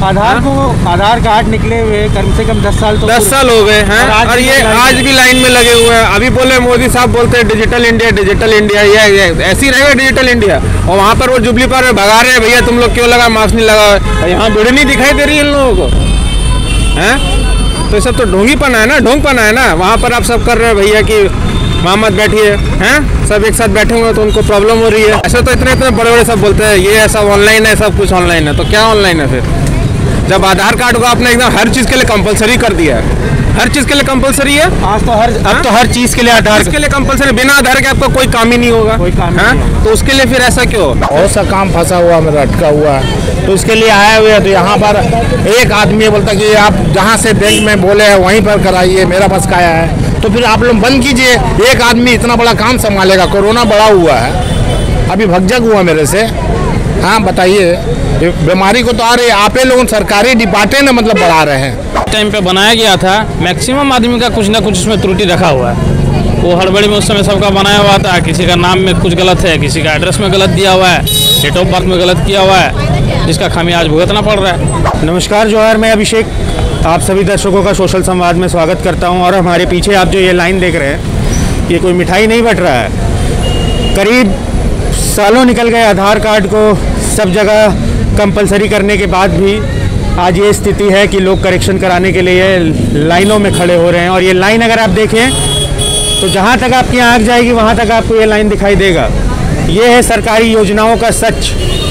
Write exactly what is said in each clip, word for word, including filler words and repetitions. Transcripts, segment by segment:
आधार को आधार कार्ड निकले हुए कम से कम दस साल तो दस साल हो गए हैं और, और ये आज भी लाइन में लगे हुए हैं। अभी बोले मोदी साहब बोलते हैं डिजिटल इंडिया डिजिटल इंडिया, ये, ये ऐसी रहेगा डिजिटल इंडिया। और वहाँ पर वो जुबली पर भगा रहे हैं, भैया तुम लोग क्यों लगा मास्क नहीं लगा। यहाँ भीड़ नहीं दिखाई दे रही है इन लोगों को, हैं? तो ये सब तो ढोंगीपना है ना, ढोंगपना है ना। वहाँ पर आप सब कर रहे हैं भैया कि वहाँ मत बैठिए, हैं? सब एक साथ बैठे हुए तो उनको प्रॉब्लम हो रही है। ऐसे तो इतने इतने बड़े बड़े सब बोलते हैं ये ऐसा ऑनलाइन है, सब कुछ ऑनलाइन है। तो क्या ऑनलाइन है फिर, जब आधार कार्ड को आपने एकदम हर चीज़ के लिए कंपलसरी कर दिया है। हर चीज़ के लिए कंपलसरी है आज तो हर अब तो हर चीज़ के लिए आधार के लिए कंपलसरी, बिना आधार के आपका कोई काम ही नहीं होगा, कोई काम है? तो उसके लिए फिर ऐसा क्यों? बहुत सा काम फंसा हुआ मेरा, अटका हुआ है, तो इसके लिए आए हुए हैं। तो यहाँ पर एक आदमी बोलता कि आप जहाँ से बैंक में बोले हैं वहीं पर कराइए, मेरा पास काया है। तो फिर आप लोग बंद कीजिए, एक आदमी इतना बड़ा काम संभालेगा। कोरोना बड़ा हुआ है, अभी भगजग हुआ मेरे से। हाँ बताइए, बीमारी को तो आ रही है, आप लोग सरकारी डिपार्टमेंट मतलब बढ़ा रहे हैं। टाइम पे बनाया गया था, मैक्सिमम आदमी का कुछ ना कुछ उसमें त्रुटि रखा हुआ है। वो हड़बड़ी में उस समय सबका बनाया हुआ था, किसी का नाम में कुछ गलत है, किसी का एड्रेस में गलत दिया हुआ है, डेट ऑफ बर्थ में गलत किया हुआ है, जिसका खामी आज भुगतना पड़ रहा है। नमस्कार जोहार, मैं अभिषेक आप सभी दर्शकों का सोशल संवाद में स्वागत करता हूं। और हमारे पीछे आप जो ये लाइन देख रहे हैं, ये कोई मिठाई नहीं बट रहा है। करीब सालों निकल गए आधार कार्ड को सब जगह कंपलसरी करने के बाद भी आज ये स्थिति है कि लोग करेक्शन कराने के लिए लाइनों में खड़े हो रहे हैं। और ये लाइन अगर आप देखें तो जहाँ तक आपकी आँख जाएगी वहाँ तक आपको ये लाइन दिखाई देगा। ये है सरकारी योजनाओं का सच।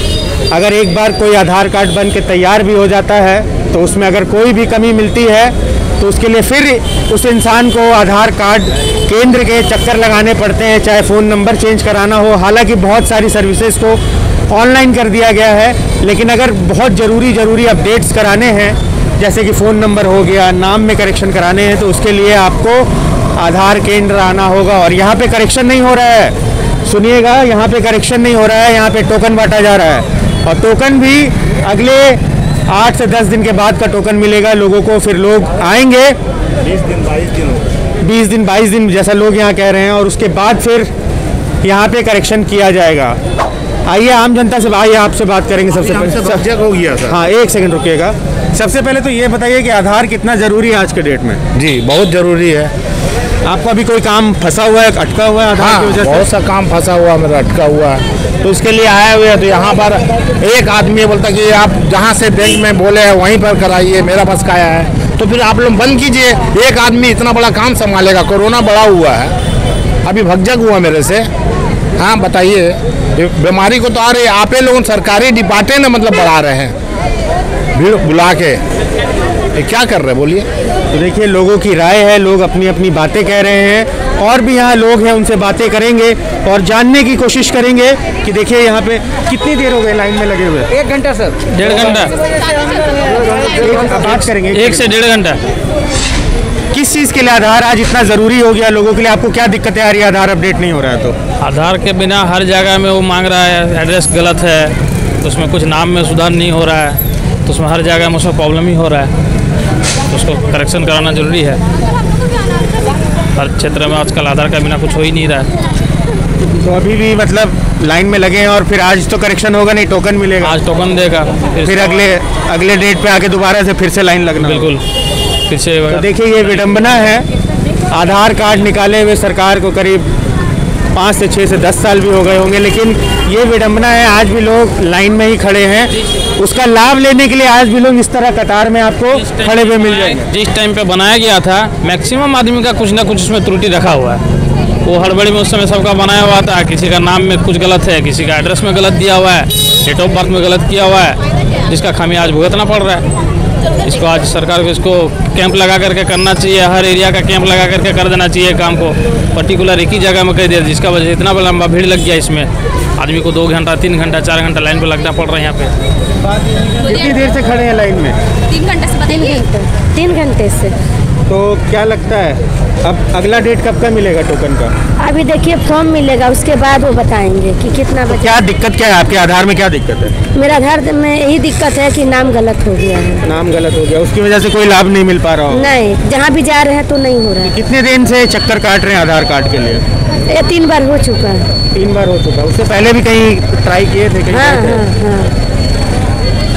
अगर एक बार कोई आधार कार्ड बन के तैयार भी हो जाता है तो उसमें अगर कोई भी कमी मिलती है तो उसके लिए फिर उस इंसान को आधार कार्ड केंद्र के चक्कर लगाने पड़ते हैं, चाहे फ़ोन नंबर चेंज कराना हो। हालांकि बहुत सारी सर्विसेज को ऑनलाइन कर दिया गया है, लेकिन अगर बहुत ज़रूरी ज़रूरी अपडेट्स कराने हैं, जैसे कि फ़ोन नंबर हो गया, नाम में करेक्शन कराने हैं, तो उसके लिए आपको आधार केंद्र आना होगा। और यहाँ पे करेक्शन नहीं हो रहा है, सुनिएगा, यहाँ पे करेक्शन नहीं हो रहा है, यहाँ पे टोकन बांटा जा रहा है। और टोकन भी अगले आठ से दस दिन के बाद का टोकन मिलेगा लोगों को। फिर लोग आएंगे बीस दिन बाईस दिन बीस दिन बाईस दिन जैसा लोग यहाँ कह रहे हैं, और उसके बाद फिर यहाँ पे करेक्शन किया जाएगा। आइए आम जनता से, आइए आपसे बात करेंगे। सबसे पहले हो गया सर। हाँ, एक सेकंड रुकिएगा। सबसे पहले तो ये बताइए कि आधार कितना ज़रूरी है आज के डेट में? जी बहुत ज़रूरी है। आपका अभी कोई काम फंसा हुआ है, अटका हुआ है आधार हाँ, की वजह से? बहुत सा काम फंसा हुआ मेरा, अटका हुआ है, तो इसके लिए आए हुए हैं। तो यहाँ पर एक आदमी बोलता कि आप जहाँ से बैंक में बोले हैं वहीं पर कराइए, मेरा पास काया है। तो फिर आप लोग बंद कीजिए, एक आदमी इतना बड़ा काम संभालेगा। कोरोना बड़ा हुआ है, अभी भगजग हुआ मेरे से। हाँ बताइए, बीमारी को तो आ रही है, आप लोग सरकारी डिपार्टमेंट मतलब बढ़ा रहे हैं, भीड़ बुला के। क्या कर रहे हैं बोलिए? तो देखिए, लोगों की राय है, लोग अपनी अपनी बातें कह रहे हैं, और भी यहाँ लोग हैं, उनसे बातें करेंगे और जानने की कोशिश करेंगे कि देखिए यहाँ पे कितनी देर हो गई लाइन में लगे हुए। एक घंटा सर, डेढ़ घंटा बात करेंगे, एक से डेढ़ घंटा। किस चीज़ के लिए आधार आज इतना ज़रूरी हो गया लोगों के लिए? आपको क्या दिक्कतें आ रही है आधार अपडेट नहीं हो रहा है तो? आधार के बिना हर जगह में वो मांग रहा है, एड्रेस गलत है, तो उसमें कुछ नाम में सुधार नहीं हो रहा है, तो उसमें हर जगह में उसमें प्रॉब्लम ही हो रहा है, तो उसको करेक्शन कराना जरूरी है। हर क्षेत्र में आजकल आधार के बिना कुछ हो ही नहीं रहा है। तो अभी भी मतलब लाइन में लगे हैं, और फिर आज तो करेक्शन होगा नहीं, टोकन मिलेगा? आज टोकन देगा, फिर, फिर अगले अगले डेट पे आके दोबारा से फिर से लाइन लगना। बिल्कुल, फिर से। तो देखिए, ये विडंबना है। आधार कार्ड निकाले हुए सरकार को करीब पाँच से छः से दस साल भी हो गए होंगे, लेकिन ये विडंबना है, आज भी लोग लाइन में ही खड़े हैं। उसका लाभ लेने के लिए आज भी लोग इस तरह कतार में आपको खड़े हुए मिल जाएंगे। जिस टाइम पे बनाया गया था, मैक्सिमम आदमी का कुछ ना कुछ उसमें त्रुटि रखा हुआ है। वो हड़बड़ी में उस समय सबका बनाया हुआ था, किसी का नाम में कुछ गलत है, किसी का एड्रेस में गलत दिया हुआ है, डेट ऑफ बर्थ में गलत किया हुआ है, जिसका खामी आज भुगतना पड़ रहा है। इसको आज सरकार को इसको कैंप लगा करके करना चाहिए, हर एरिया का कैंप लगा करके कर देना चाहिए काम को। पर्टिकुलर एक ही जगह में कर दिया, जिसका वजह से इतना लंबा भीड़ लग गया। इसमें आदमी को दो घंटा तीन घंटा चार घंटा लाइन पे लगना पड़ रहा है। यहाँ पे कितनी देर से खड़े हैं लाइन में? तीन घंटे से बताइए। तीन घंटे से। तो क्या लगता है अब अगला डेट कब का मिलेगा टोकन का? अभी देखिए फॉर्म मिलेगा, उसके बाद वो बताएंगे कि कितना बचा। क्या दिक्कत क्या है आपके आधार में? क्या दिक्कत है? मेरा आधार में यही दिक्कत है कि नाम गलत हो गया है। नाम गलत हो गया, उसकी वजह से कोई लाभ नहीं मिल पा रहा हो? नहीं, जहाँ भी जा रहे हैं तो नहीं हो रहा है। कितने दिन से चक्कर काट रहे हैं आधार कार्ड के लिए? ये तीन बार हो चुका है। तीन बार हो चुका है। उससे पहले भी कहीं ट्राई किए थे? कहीं हाँ हाँ हाँ।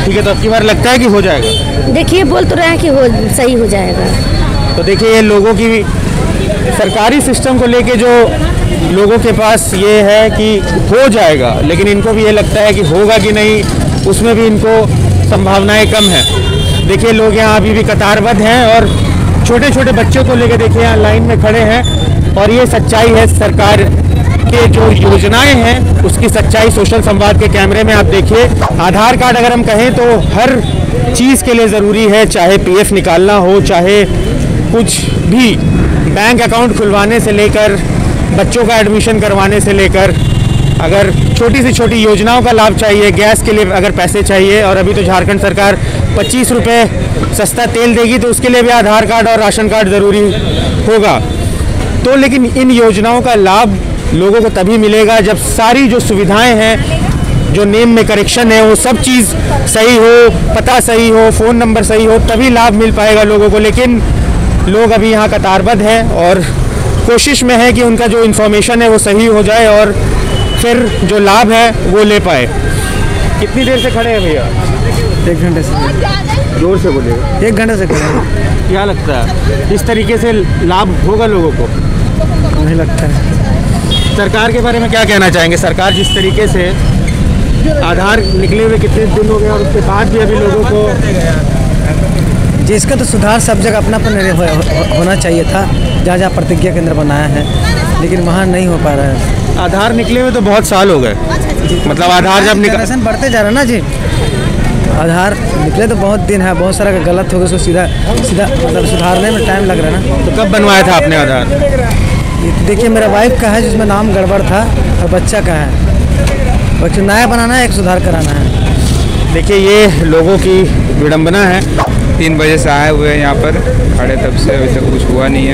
ठीक है, तो अब की बार लगता है कि हो जाएगा? देखिए बोल तो रहे हैं कि हो सही हो जाएगा। तो देखिए ये लोगों की सरकारी सिस्टम को लेके जो लोगों के पास ये है कि हो जाएगा, लेकिन इनको भी ये लगता है कि होगा कि नहीं, उसमें भी इनको संभावनाएं कम है। देखिए लोग यहाँ अभी भी कतारबद्ध हैं और छोटे छोटे बच्चों को लेकर देखिए यहाँ लाइन में खड़े हैं। और ये सच्चाई है सरकार के जो योजनाएं हैं उसकी सच्चाई सोशल संवाद के कैमरे में आप देखिए। आधार कार्ड अगर हम कहें तो हर चीज़ के लिए ज़रूरी है, चाहे पीएफ निकालना हो, चाहे कुछ भी बैंक अकाउंट खुलवाने से लेकर बच्चों का एडमिशन करवाने से लेकर, अगर छोटी से छोटी योजनाओं का लाभ चाहिए, गैस के लिए अगर पैसे चाहिए, और अभी तो झारखंड सरकार पच्चीस रुपये सस्ता तेल देगी तो उसके लिए भी आधार कार्ड और राशन कार्ड ज़रूरी होगा। तो लेकिन इन योजनाओं का लाभ लोगों को तभी मिलेगा जब सारी जो सुविधाएं हैं, जो नेम में करेक्शन है, वो सब चीज़ सही हो, पता सही हो, फ़ोन नंबर सही हो, तभी लाभ मिल पाएगा लोगों को। लेकिन लोग अभी यहाँ कतारबद्ध हैं और कोशिश में है कि उनका जो इन्फॉर्मेशन है वो सही हो जाए और फिर जो लाभ है वो ले पाए। कितनी देर से खड़े हैं भैया? एक घंटे से। जोर से बोलिएगा। एक घंटे से खड़े हैं। क्या लगता है इस तरीके से लाभ होगा लोगों को? नहीं लगता है। सरकार के बारे में क्या कहना चाहेंगे? सरकार जिस तरीके से आधार निकले हुए कितने दिन हो गए और उसके बाद भी अभी लोगों को, जिसका तो सुधार सब जगह अपना अपना हो, हो, होना चाहिए था, जहाँ जहाँ प्रतिज्ञा केंद्र बनाया है, लेकिन वहाँ नहीं हो पा रहा है। आधार निकले हुए तो बहुत साल हो गए, मतलब आधार जब निकल जनरेशन बढ़ते जा रहा है ना जी। आधार निकले तो बहुत दिन है, बहुत सारा गलत हो गया, उसको सीधा सीधा मतलब सुधारने में टाइम लग रहा है ना। तो कब बनवाया था आपने आधार? ये देखिए मेरा वाइफ का है जिसमें नाम गड़बड़ था और बच्चा का है, बच्चा नया बनाना है, एक सुधार कराना है। देखिए ये लोगों की विडंबना है। तीन बजे से आए हुए हैं यहाँ पर खड़े, तब से अभी तक कुछ हुआ नहीं है।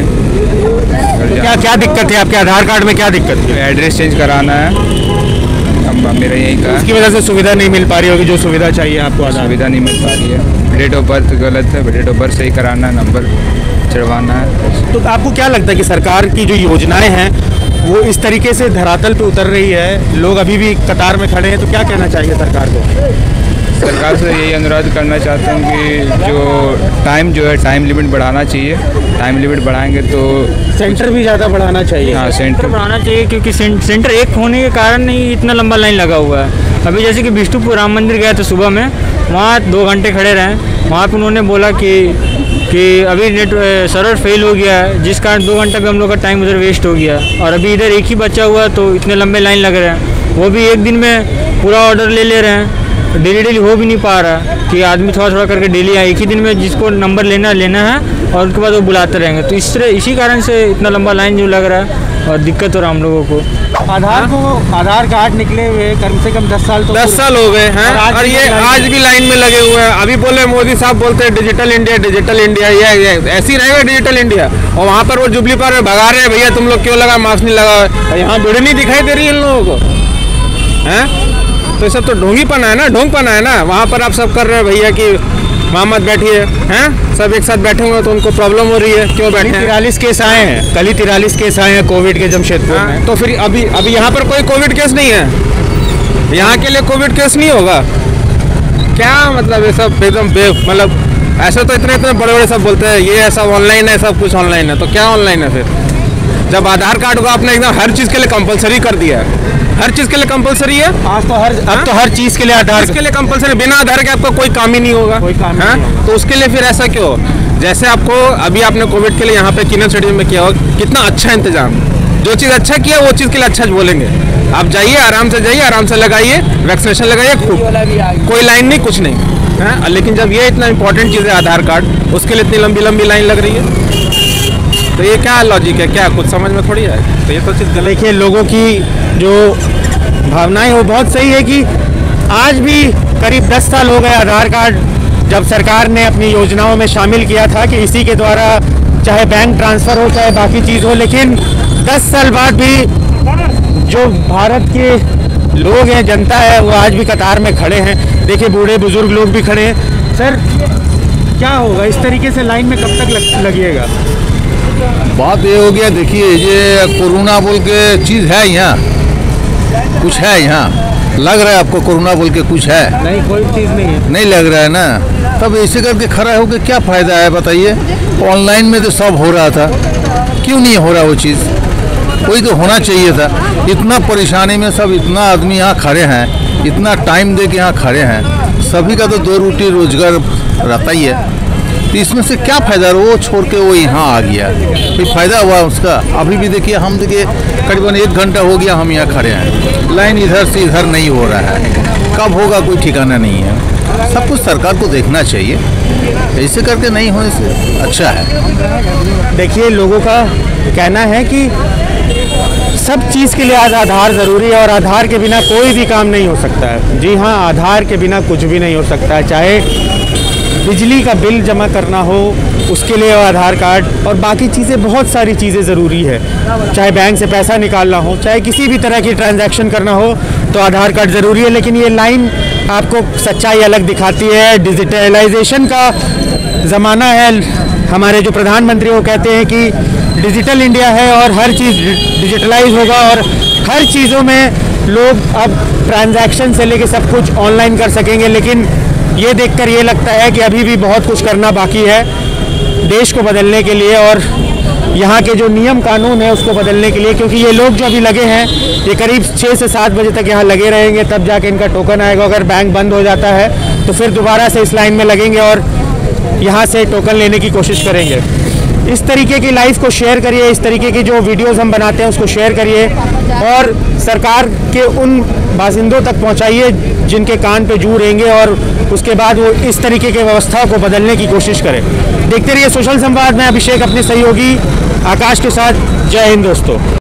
तो क्या क्या दिक्कत है आपके आधार कार्ड में? क्या दिक्कत है? एड्रेस चेंज कराना है, अब मेरा यही का उसकी वजह से सुविधा नहीं मिल पा रही होगी, जो सुविधा चाहिए आपको आधार। सुविधा नहीं मिल पा रही है। डेट ऑफ बर्थ गलत है, डेट ऑफ बर्थ सही कराना है, नंबर चढ़वाना है। तो आपको क्या लगता है कि सरकार की जो योजनाएं हैं वो इस तरीके से धरातल पे उतर रही है, लोग अभी भी कतार में खड़े हैं, तो क्या कहना चाहिए सरकार को? सरकार से यही अनुरोध करना चाहता हूँ कि जो टाइम जो है टाइम लिमिट बढ़ाना चाहिए। टाइम लिमिट बढ़ाएंगे तो सेंटर भी ज़्यादा बढ़ाना चाहिए। हाँ सेंटर बढ़ाना चाहिए, क्योंकि सेंटर एक होने के कारण ही इतना लंबा लाइन लगा हुआ है। अभी जैसे कि बिष्टुपुर राम मंदिर गए थे सुबह में, वहाँ दो घंटे खड़े रहे, वहाँ पर उन्होंने बोला कि कि अभी नेट सर्वर फेल हो गया है, जिस कारण दो घंटा भी हम लोग का टाइम उधर वेस्ट हो गया। और अभी इधर एक ही बचा हुआ तो इतने लंबे लाइन लग रहे हैं, वो भी एक दिन में पूरा ऑर्डर ले ले रहे हैं। डेली डेली हो भी नहीं पा रहा कि आदमी थोड़ा थोड़ा करके डेली आए, एक ही दिन में जिसको नंबर लेना लेना है और उसके बाद वो बुलाते रहेंगे। तो इस तरह इसी कारण से इतना लंबा लाइन जो लग रहा है और दिक्कत हो रहा है हम लोगों को। आधार को आधार कार्ड निकले हुए कम से कम दस साल तो दस साल हो गए हैं और, और ये आज भी लाइन में लगे हुए हैं। अभी बोले मोदी साहब बोलते हैं डिजिटल इंडिया डिजिटल इंडिया, ये, ये ऐसी रहेगा डिजिटल इंडिया, और वहाँ पर वो जुबली पर भगा रहे हैं, भैया तुम लोग क्यों लगा मास्क नहीं लगा। यहाँ भीड़ नहीं दिखाई दे रही है इन लोगों को, हैं? तो ये सब तो ढोंगीपना है ना, ढोंगपना है ना। वहाँ पर आप सब कर रहे हैं भैया कि वहाँ मत बैठिए, हैं? सब एक साथ बैठे हुए तो उनको प्रॉब्लम हो रही है, क्यों बैठे? तिरालीस केस आए हैं, कल ही तिरालीस केस आए हैं कोविड के जमशेदपुर में। तो फिर अभी अभी यहाँ पर कोई कोविड केस नहीं है, यहाँ के लिए कोविड केस नहीं होगा क्या? मतलब ये सब एकदम बे मतलब ऐसे तो इतने इतने बड़े बड़े सब बोलते हैं ये सब ऑनलाइन है, सब कुछ ऑनलाइन है, तो क्या ऑनलाइन है फिर? जब आधार कार्ड को आपने एकदम हर चीज़ के लिए कंपलसरी कर दिया है, हर चीज़ के लिए कंपलसरी है। आज तो हर अब तो हर चीज़ के लिए आधार के लिए कंपलसरी, बिना आधार के आपका कोई काम ही नहीं होगा, कोई काम नहीं होगा। तो उसके लिए फिर ऐसा क्यों? जैसे आपको अभी आपने कोविड के लिए यहाँ पे किन्नर स्टेडियम में किया हो, कितना अच्छा इंतजाम, जो चीज़ अच्छा किया वो चीज़ के लिए अच्छा बोलेंगे। आप जाइए, आराम से जाइए, आराम से लगाइए, वैक्सीनेशन लगाइए, खूब, कोई लाइन नहीं, कुछ नहीं है। लेकिन जब ये इतना इंपॉर्टेंट चीज़ है आधार कार्ड, उसके लिए इतनी लंबी लंबी लाइन लग रही है, तो ये क्या लॉजिक है? क्या कुछ समझ में थोड़ी है? तो ये तो चीज़ गलत। देखिए लोगों की जो भावनाएं वो बहुत सही है कि आज भी करीब दस साल हो गए आधार कार्ड जब सरकार ने अपनी योजनाओं में शामिल किया था कि इसी के द्वारा चाहे बैंक ट्रांसफ़र हो चाहे बाकी चीज़ हो, लेकिन दस साल बाद भी जो भारत के लोग हैं, जनता है, वो आज भी कतार में खड़े हैं। देखिए बूढ़े बुजुर्ग लोग भी खड़े हैं। सर क्या होगा इस तरीके से लाइन में कब तक लग, लगिएगा? बात ये हो गया, देखिए ये कोरोना बोल के चीज़ है यहाँ, कुछ है यहाँ, लग रहा है आपको कोरोना बोल के कुछ है? नहीं, कोई चीज़ नहीं है। नहीं लग रहा है ना, तब ऐसे करके खड़ा होकर क्या फ़ायदा है बताइए? ऑनलाइन में तो सब हो रहा था, क्यों नहीं हो रहा वो चीज़? कोई तो होना चाहिए था। इतना परेशानी में सब, इतना आदमी यहाँ खड़े हैं, इतना टाइम दे के यहाँ खड़े हैं, सभी का तो दो रोटी रोजगार रहता ही है, तो इसमें से क्या फ़ायदा? वो छोड़ के वो यहाँ आ गया, कोई फ़ायदा हुआ उसका? अभी भी देखिए, हम देखिए करीबन एक घंटा हो गया हम यहाँ खड़े हैं, लाइन इधर से इधर नहीं हो रहा है, कब होगा कोई ठिकाना नहीं है। सब कुछ सरकार को देखना चाहिए, ऐसे करके नहीं होने से अच्छा है। देखिए, लोगों का कहना है कि सब चीज़ के लिए आज आधार ज़रूरी है और आधार के बिना कोई भी काम नहीं हो सकता है। जी हाँ, आधार के बिना कुछ भी नहीं हो सकता है। चाहे बिजली का बिल जमा करना हो, उसके लिए आधार कार्ड, और बाकी चीज़ें, बहुत सारी चीज़ें ज़रूरी है। चाहे बैंक से पैसा निकालना हो, चाहे किसी भी तरह की ट्रांजैक्शन करना हो, तो आधार कार्ड ज़रूरी है। लेकिन ये लाइन आपको सच्चाई अलग दिखाती है। डिजिटलाइजेशन का ज़माना है। हमारे जो प्रधानमंत्री वो कहते हैं कि डिजिटल इंडिया है और हर चीज़ डिजिटलाइज होगा और हर चीज़ों में लोग अब ट्रांजैक्शन से लेके सब कुछ ऑनलाइन कर सकेंगे। लेकिन ये देखकर ये लगता है कि अभी भी बहुत कुछ करना बाकी है देश को बदलने के लिए और यहाँ के जो नियम कानून है उसको बदलने के लिए, क्योंकि ये लोग जो अभी लगे हैं ये करीब छः से सात बजे तक यहाँ लगे रहेंगे, तब जाके इनका टोकन आएगा। अगर बैंक बंद हो जाता है तो फिर दोबारा से इस लाइन में लगेंगे और यहाँ से टोकन लेने की कोशिश करेंगे। इस तरीके की लाइफ को शेयर करिए, इस तरीके की जो वीडियोस हम बनाते हैं उसको शेयर करिए और सरकार के उन बासिंदों तक पहुँचाइए जिनके कान पे जू रहेंगे और उसके बाद वो इस तरीके की व्यवस्था को बदलने की कोशिश करें। देखते रहिए सोशल संवाद में अभिषेक अपने सहयोगी आकाश के साथ। जय हिंद दोस्तों।